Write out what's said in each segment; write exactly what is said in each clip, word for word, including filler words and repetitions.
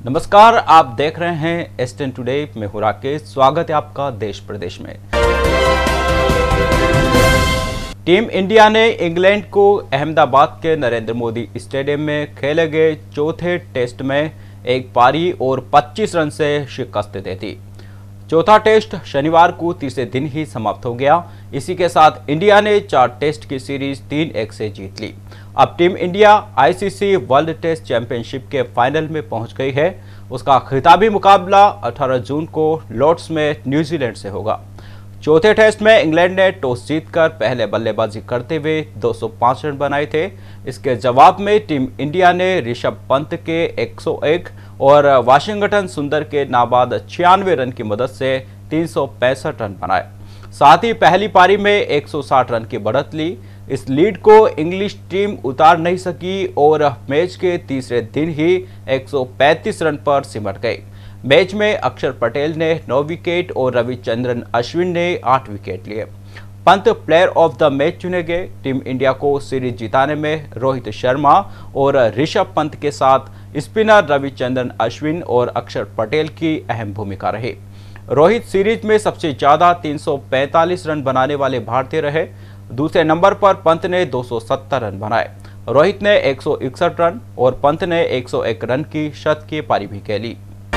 नमस्कार, आप देख रहे हैं एस टेन टुडे। मैं हूं राकेश। स्वागत है आपका देश प्रदेश में। टीम इंडिया ने इंग्लैंड को अहमदाबाद के नरेंद्र मोदी स्टेडियम में खेले गए चौथे टेस्ट में एक पारी और पच्चीस रन से शिकस्त दे दी। चौथा टेस्ट शनिवार को तीसरे दिन ही समाप्त हो गया। इसी के साथ इंडिया ने चार टेस्ट की सीरीज तीन एक से जीत ली। अब team India ICC world test championship के फाइनल में पहुंच गई है। उसका खिताबी मुकाबला अठारह जून को लॉर्ड्स में न्यूजीलैंड से होगा। चौथे टेस्ट में इंग्लैंड ने टॉस जीतकर पहले बल्लेबाजी करते हुए दो सौ पाँच रन बनाए थे। इसके जवाब में टीम इंडिया ने ऋषभ पंत के एक सौ एक और वाशिंगटन सुंदर के नाबाद छियानवे रन की मदद से तीन सौ पैंसठ रन बनाए। साथ ही पहली पारी में एक सौ साठ रन की बढ़त ली। इस लीड को इंग्लिश टीम उतार नहीं सकी और मैच के तीसरे दिन ही एक सौ पैंतीस रन पर सिमट गई। मैच में अक्षर पटेल ने नौ विकेट और रविचंद्रन अश्विन ने आठ विकेट लिए। Pant player of the match चुने गए। टीम इंडिया को सीरीज जिताने में रोहित शर्मा और ऋषभ पंत के साथ स्पिनर रविचंद्रन अश्विन और अक्षर पटेल की अहम भूमिका रही। रोहित सीरीज में सबसे ज्यादा तीन सौ पैंतालीस रन बनाने वाले भारतीय रहे। दूसरे नंबर पर पंत ने दो सौ सत्तर रन बनाए। रोहित ने एक सौ इकसठ रन और पंत ने एक सौ एक रन की शतकीय पारी भी खेली।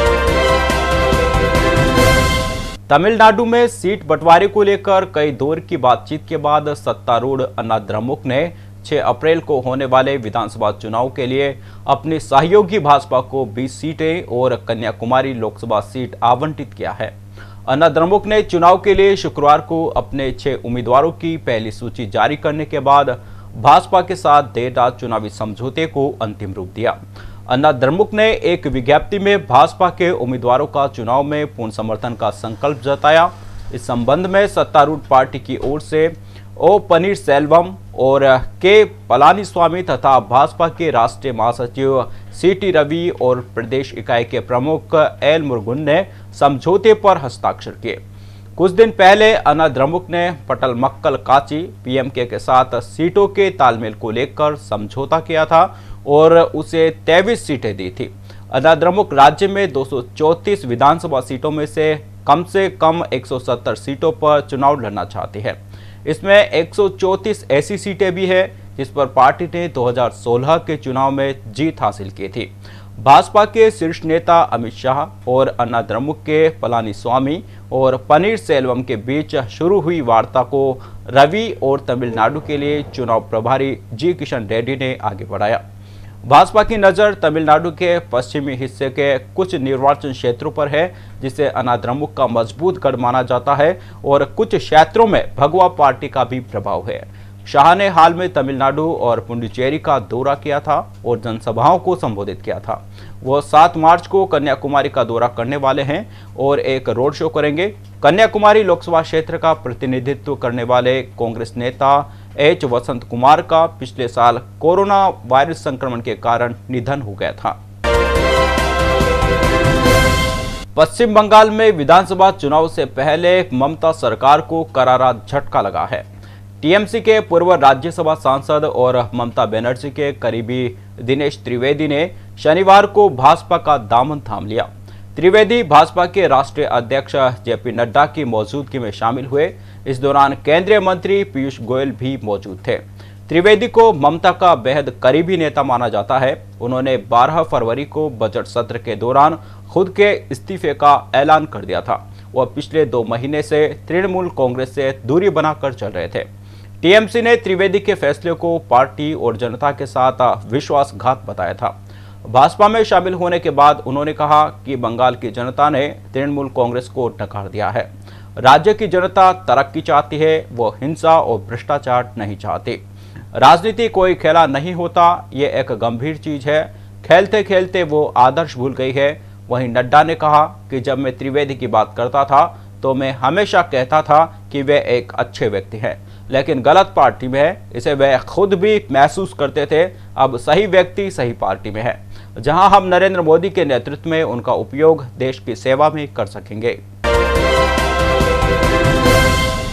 तमिलनाडु में सीट बंटवारे को लेकर कई दौर की बातचीत के बाद सत्तारूढ़ अन्ना द्रमुक ने छह अप्रैल को होने वाले विधानसभा चुनाव के लिए अपनी सहयोगी भाजपा को बीस सीटें और कन्याकुमारी लोकसभा सीट आवंटित किया है। अन्ना द्रमुक ने चुनाव के लिए शुक्रवार को अपने छह उम्मीदवारों की पहली सूची जारी करने के बाद भाजपा के साथ देर रात चुनावी समझौते को अंतिम रूप दिया। अन्ना द्रमुक ने एक विज्ञप्ति में भाजपा के उम्मीदवारों का चुनाव में पूर्ण समर्थन का संकल्प जताया। इस संबंध में सत्तारूढ़ पार्टी की ओर से ओ पनीर सेल्वम और के पलानीस्वामी तथा भाजपा के राष्ट्रीय महासचिव सी टी रवि और प्रदेश इकाई के प्रमुख एल मुरुगन ने समझौते पर हस्ताक्षर किए। कुछ दिन पहले अन्ना द्रमुक ने पटल मक्कल काची पीएमके के साथ सीटों के तालमेल को लेकर समझौता किया था और उसे तेईस सीटें दी थी। अन्ना द्रमुक राज्य में दो सौ चौंतीस विधानसभा सीटों में से कम से कम एक सौ सत्तर सीटों पर चुनाव लड़ना चाहती है। इसमें एक सौ चौंतीस ऐसी सीटें भी है जिस पर पार्टी ने दो हज़ार सोलह के चुनाव में जीत हासिल की थी। भाजपा के शीर्ष नेता अमित शाह और अन्ना द्रमुक के पलानीस्वामी और पनीर सेल्वम के बीच शुरू हुई वार्ता को रवि और तमिलनाडु के लिए चुनाव प्रभारी जी किशन रेड्डी ने आगे बढ़ाया। भाजपा की नज़र तमिलनाडु के पश्चिमी हिस्से के कुछ निर्वाचन क्षेत्रों पर है जिसे अन्ना द्रमुक का मजबूत गढ़ माना जाता है और कुछ क्षेत्रों में भगवा पार्टी का भी प्रभाव है। शाह ने हाल में तमिलनाडु और पुडुचेरी का दौरा किया था और जनसभाओं को संबोधित किया था। वो सात मार्च को कन्याकुमारी का दौरा करने वाले हैं और एक रोड शो करेंगे। कन्याकुमारी लोकसभा क्षेत्र का प्रतिनिधित्व करने वाले कांग्रेस नेता एच वसंत कुमार का पिछले साल कोरोना वायरस संक्रमण के कारण निधन हो गया था। पश्चिम बंगाल में विधानसभा चुनाव से पहले ममता सरकार को करारा झटका लगा है। टीएमसी के पूर्व राज्यसभा सांसद और ममता बनर्जी के करीबी दिनेश त्रिवेदी ने शनिवार को भाजपा का दामन थाम लिया। त्रिवेदी भाजपा के राष्ट्रीय अध्यक्ष जेपी नड्डा की मौजूदगी में शामिल हुए। इस दौरान केंद्रीय मंत्री पीयूष गोयल भी मौजूद थे। त्रिवेदी को ममता का बेहद करीबी नेता माना जाता है। उन्होंने बारह फरवरी को बजट सत्र के दौरान खुद के इस्तीफे का ऐलान कर दिया था। वह पिछले दो महीने से तृणमूल कांग्रेस से दूरी बनाकर चल रहे थे। टीएमसी ने त्रिवेदी के फैसले को पार्टी और जनता के साथ विश्वासघात बताया था। भाजपा में शामिल होने के बाद उन्होंने कहा कि बंगाल की जनता ने तृणमूल कांग्रेस को नकार दिया है। राज्य की जनता तरक्की चाहती है, वो हिंसा और भ्रष्टाचार नहीं चाहती। राजनीति कोई खेला नहीं होता, ये एक गंभीर चीज है। खेलते खेलते वो आदर्श भूल गई है। वहीं नड्डा ने कहा कि जब मैं त्रिवेदी की बात करता था तो मैं हमेशा कहता था कि वे एक अच्छे व्यक्ति हैं, लेकिन गलत पार्टी में है। इसे वे खुद भी महसूस करते थे। अब सही व्यक्ति सही पार्टी में है, जहां हम नरेंद्र मोदी के नेतृत्व में उनका उपयोग देश की सेवा में कर सकेंगे।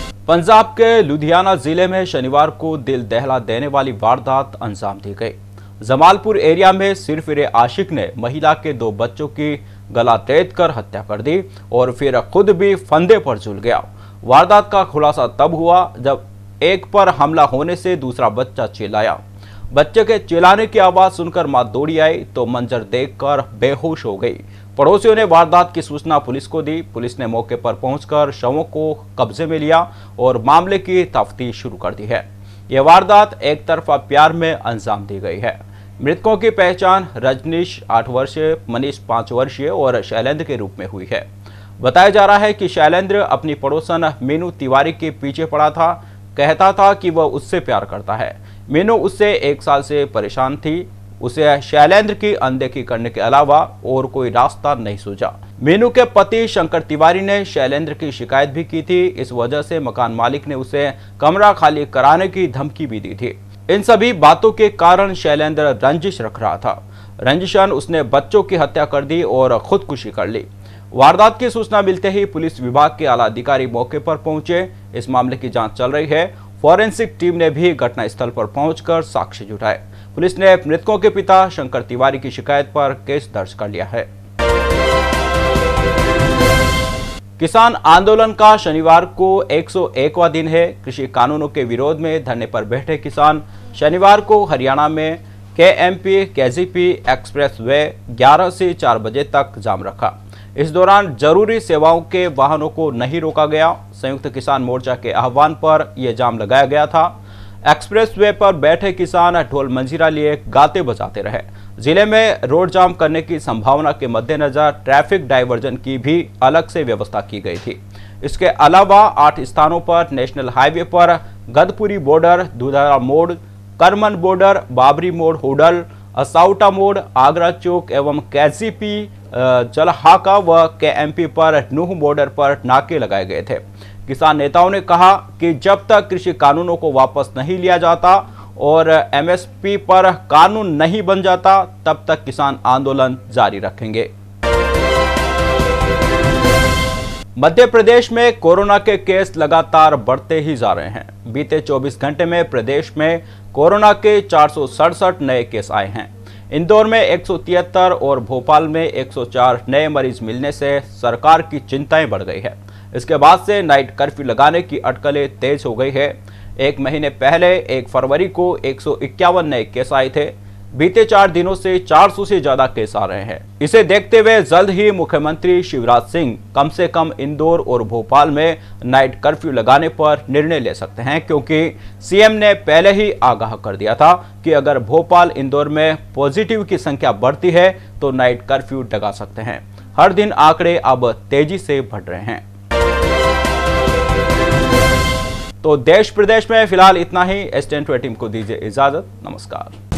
पंजाब के लुधियाना जिले में शनिवार को दिल दहला देने वाली वारदात अंजाम दी गई। जमालपुर एरिया में सिरफिरे आशिक ने महिला के दो बच्चों की गला रेत कर हत्या कर दी और फिर खुद भी फंदे पर झूल गया। वारदात का खुलासा तब हुआ जब एक पर हमला होने से दूसरा बच्चा चिल्लाया। बच्चे के चिल्लाने की आवाज सुनकर मां दौड़ी आई तो मंजर देखकर बेहोश हो गई। पड़ोसियों ने वारदात की सूचना पुलिस को दी। पुलिस ने मौके पर पहुंचकर शवों को कब्जे में लिया और मामले की तफ्तीश शुरू कर दी है। यह वारदात एक तरफा प्यार में अंजाम दी गई है। मृतकों की पहचान रजनीश आठ वर्षीय, मनीष पाँच वर्षीय और शैलेंद्र के रूप में हुई है। बताया जा रहा है कि शैलेंद्र अपनी पड़ोसन मीनू तिवारी के पीछे पड़ा था। कहता था कि वह उससे प्यार करता है। मीनू उससे एक साल से परेशान थी। उसे शैलेंद्र की अनदेखी करने के अलावा और कोई रास्ता नहीं सूझा। मीनू के पति शंकर तिवारी ने शैलेंद्र की शिकायत भी की थी। इस वजह से मकान मालिक ने उसे कमरा खाली कराने की धमकी भी दी थी। इन सभी बातों के कारण शैलेंद्र रंजिश रख रहा था। रंजिशन उसने बच्चों की हत्या कर दी और खुदकुशी कर ली। वारदात की सूचना मिलते ही पुलिस विभाग के आला अधिकारी मौके पर पहुंचे। इस मामले की जांच चल रही है। फॉरेंसिक टीम ने भी घटनास्थल पर पहुंचकर साक्ष्य जुटाए। पुलिस ने मृतकों के पिता शंकर तिवारी की शिकायत पर केस दर्ज कर लिया है। किसान आंदोलन का शनिवार को एक सौ एकवां दिन है। कृषि कानूनों के विरोध में धरने पर बैठे किसान शनिवार को हरियाणा में केएमपी केजीपी एक्सप्रेस वे ग्यारह से चार बजे तक जाम रखा। इस दौरान जरूरी सेवाओं के वाहनों को नहीं रोका गया। संयुक्त किसान मोर्चा के आह्वान पर यह जाम लगाया गया था। एक्सप्रेस वे पर बैठे किसान ढोल मंजीरा लिए गाते बजाते रहे। जिले में रोड जाम करने की संभावना के मद्देनजर ट्रैफिक डायवर्जन की भी अलग से व्यवस्था की गई थी। इसके अलावा आठ स्थानों पर नेशनल हाईवे पर गदपुरी बॉर्डर, दुधारा मोड़, करमन बॉर्डर, बाबरी मोड़, होडल, असाउटा मोड़, आगरा चौक एवं केजीपी जलहाका व केएमपी पर नूह बॉर्डर पर नाके लगाए गए थे। किसान नेताओं ने कहा कि जब तक कृषि कानूनों को वापस नहीं लिया जाता और एमएसपी पर कानून नहीं बन जाता तब तक किसान आंदोलन जारी रखेंगे। मध्य प्रदेश में कोरोना के केस लगातार बढ़ते ही जा रहे हैं। बीते चौबीस घंटे में प्रदेश में कोरोना के चार सौ सड़सठ नए केस आए हैं। इंदौर में एक सौ तिहत्तर और भोपाल में एक सौ चार नए मरीज मिलने से सरकार की चिंताएं बढ़ गई है। इसके बाद से नाइट कर्फ्यू लगाने की अटकलें तेज हो गई है। एक महीने पहले एक फरवरी को एक सौ इक्यावन नए केस आए थे। बीते चार दिनों से चार सौ से ज्यादा केस आ रहे हैं। इसे देखते हुए जल्द ही मुख्यमंत्री शिवराज सिंह कम से कम इंदौर और भोपाल में नाइट कर्फ्यू लगाने पर निर्णय ले सकते हैं, क्योंकि सीएम ने पहले ही आगाह कर दिया था कि अगर भोपाल इंदौर में पॉजिटिव की संख्या बढ़ती है तो नाइट कर्फ्यू लगा सकते हैं। हर दिन आंकड़े अब तेजी से बढ़ रहे हैं। तो देश प्रदेश में फिलहाल इतना ही। एस टेन टीम को दीजिए इजाजत। नमस्कार।